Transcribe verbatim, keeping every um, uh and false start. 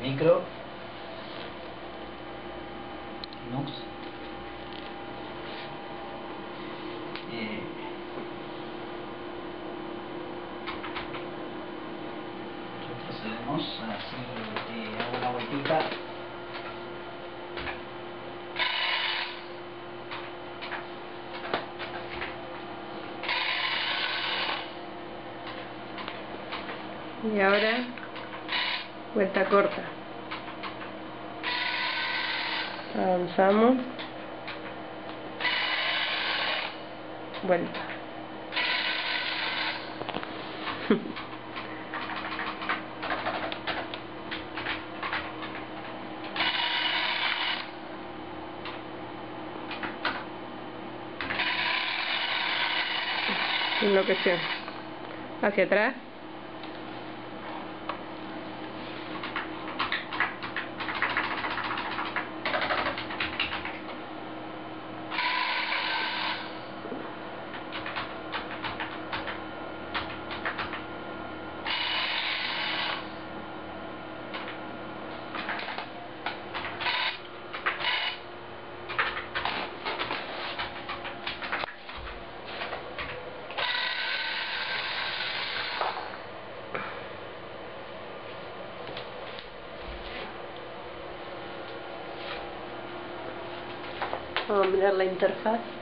micro Linux. Eh, retrocedemos a hacer eh, hago una vueltita. Y ahora vuelta corta, avanzamos, vuelta. Enloqueció. Hacia atrás. Vamos a mirar la interfaz.